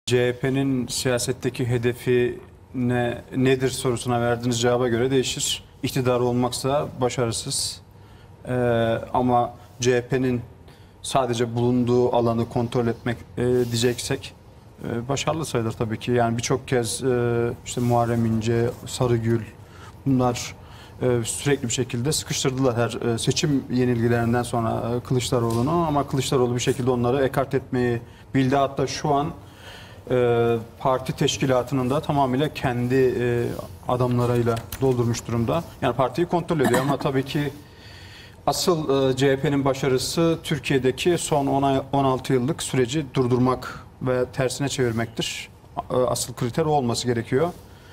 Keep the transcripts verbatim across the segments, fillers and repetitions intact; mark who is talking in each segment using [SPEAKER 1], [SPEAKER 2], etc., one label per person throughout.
[SPEAKER 1] C H P'nin siyasetteki hedefi ne, nedir sorusuna verdiğiniz cevaba göre değişir. İktidar olmaksa başarısız. Ee, ama C H P'nin sadece bulunduğu alanı kontrol etmek e, diyeceksek e, başarılı sayılır tabii ki. Yani birçok kez e, işte Muharrem İnce, Sarıgül bunlar e, sürekli bir şekilde sıkıştırdılar her e, seçim yenilgilerinden sonra e, Kılıçdaroğlu'nu, ama Kılıçdaroğlu bir şekilde onları ekart etmeyi bildi. Hatta şu an e, parti teşkilatının da tamamıyla kendi e, adamlarıyla doldurmuş durumda. Yani partiyi kontrol ediyor ama tabii ki asıl e, C H P'nin başarısı Türkiye'deki son on altı yıllık süreci durdurmak ve tersine çevirmektir. E, asıl kriter o olması gerekiyor.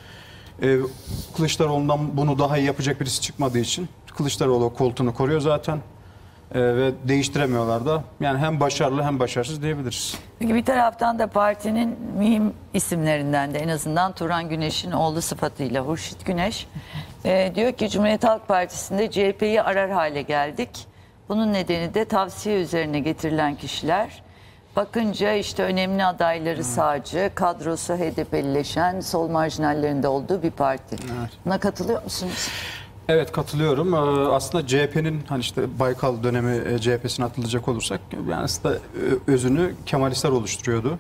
[SPEAKER 1] E, Kılıçdaroğlu'ndan bunu daha iyi yapacak birisi çıkmadığı için Kılıçdaroğlu koltuğunu koruyor zaten. E, ve değiştiremiyorlar da. Yani hem başarılı hem başarısız diyebiliriz.
[SPEAKER 2] Peki bir taraftan da partinin mühim isimlerinden de en azından Turan Güneş'in oğlu sıfatıyla Hurşit Güneş e, diyor ki Cumhuriyet Halk Partisi'nde C H P'yi arar hale geldik. Bunun nedeni de tavsiye üzerine getirilen kişiler. Bakınca işte önemli adayları hmm. sağcı, kadrosu H D P'lileşen, sol marjinallerinde olduğu bir parti. Evet. Buna katılıyor musunuz?
[SPEAKER 1] Evet, katılıyorum. Aslında C H P'nin hani işte Baykal dönemi C H P'sine atılacak olursak yani aslında özünü Kemalistler oluşturuyordu.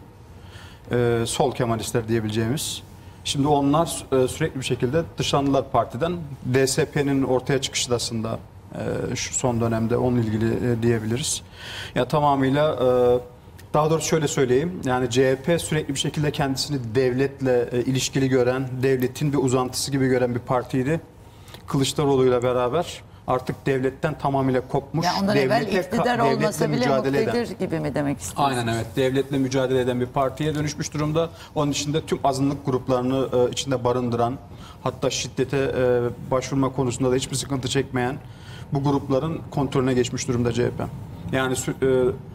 [SPEAKER 1] Sol Kemalistler diyebileceğimiz. Şimdi onlar sürekli bir şekilde dışlandılar partiden. D S P'nin ortaya çıkışı da aslında şu son dönemde onunla ilgili diyebiliriz. Ya tamamıyla, daha doğrusu şöyle söyleyeyim. Yani C H P sürekli bir şekilde kendisini devletle ilişkili gören, devletin bir uzantısı gibi gören bir partiydi. Kılıçdaroğlu'yla beraber artık devletten tamamıyla kopmuş.
[SPEAKER 2] Yani ondan evvel iktidar olmasa bile muktedir gibi mi demek istiyorsunuz?
[SPEAKER 1] Aynen, evet. Devletle mücadele eden bir partiye dönüşmüş durumda. Onun içinde tüm azınlık gruplarını e, içinde barındıran, hatta şiddete e, başvurma konusunda da hiçbir sıkıntı çekmeyen bu grupların kontrolüne geçmiş durumda C H P. Yani e,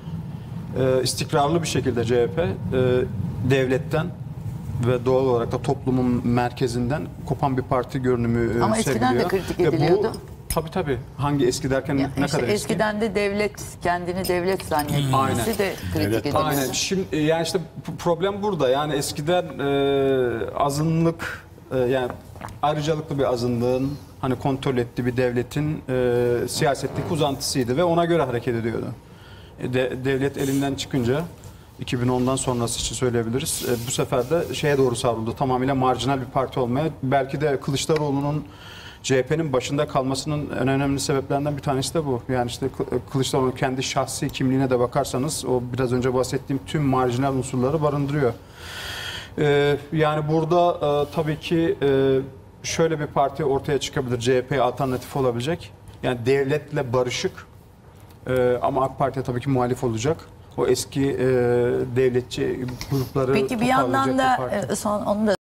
[SPEAKER 1] e, istikrarlı bir şekilde C H P e, devletten ve doğal olarak da toplumun merkezinden kopan bir parti görünümü
[SPEAKER 2] Ama
[SPEAKER 1] sergiliyor.
[SPEAKER 2] eskiden de kritik ediliyordu.
[SPEAKER 1] Bu, tabii tabii. Hangi eski derken
[SPEAKER 2] ya
[SPEAKER 1] ne
[SPEAKER 2] işte
[SPEAKER 1] kadar eski?
[SPEAKER 2] Eskiden de devlet, kendini devlet zannetmesi de kritik ediliyordu.
[SPEAKER 1] Aynen. Şimdi yani işte problem burada. Yani eskiden e, azınlık e, yani ayrıcalıklı bir azınlığın hani kontrol ettiği bir devletin e, siyasetteki uzantısıydı ve ona göre hareket ediyordu. E, de, devlet elinden çıkınca iki bin ondan sonrası için söyleyebiliriz. E, bu sefer de şeye doğru savruldu. Tamamıyla marjinal bir parti olmaya. Belki de Kılıçdaroğlu'nun C H P'nin başında kalmasının en önemli sebeplerinden bir tanesi de bu. Yani işte Kılıçdaroğlu kendi şahsi kimliğine de bakarsanız o biraz önce bahsettiğim tüm marjinal unsurları barındırıyor. E, yani burada e, tabii ki e, şöyle bir parti ortaya çıkabilir. C H P'ye alternatif olabilecek. Yani devletle barışık e, ama AK Parti'ye tabii ki muhalif olacak. O eski e, devletçi grupları
[SPEAKER 2] Peki bir yandan da son onu da